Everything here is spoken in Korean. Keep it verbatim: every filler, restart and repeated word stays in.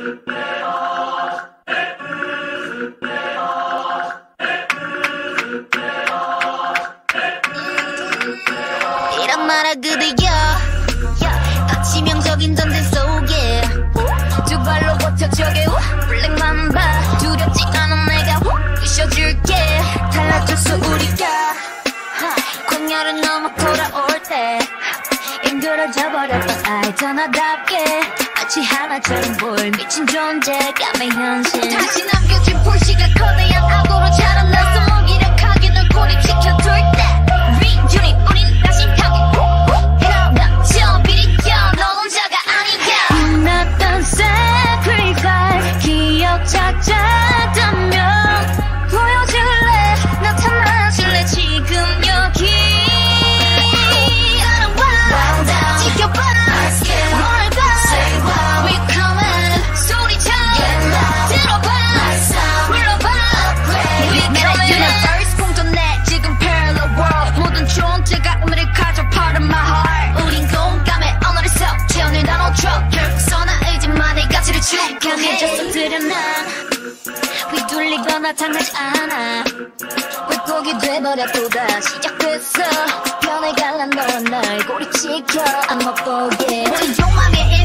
이런 말아 그대여 치명적인 전쟁 속에 두 발로 버텨줘게 블랙만 봐 두렵지 않은 내가 부셔줄게 달라졌어 우리가 광야를 넘어 돌아올 때 힘들어져 버렸던 알잖아답게 마치 하나처럼 보일 미친 존재감의 현실 다시 남겨진 불씨가 거대한 악으로 자라나서 무기력하게 널 고립시켜둘 때 민준이 우린 다시 향해 넘쳐 비리켜 너 혼자가 아니야 났던 sacrifice 기억 찾았다면 보여줄래 나타나줄래 지금 여기 알아봐 지켜봐 뭘 봐 We coming 소리쳐 들어봐 불러봐 We coming Universe 공존해 지금 parallel world 모든 존재가 의미를 가져 part of my heart 우린 공감해 언어를 섞 채우는 나눠줘 결국 선한 의지만의 가치를 추구해 강해져서 들여놔 휘둘리거나 당하지 않아 왜곡이 돼버려 또다 시작됐어 변해갈라 너와 날 고립시켜 안 맛보게 우리 욕망의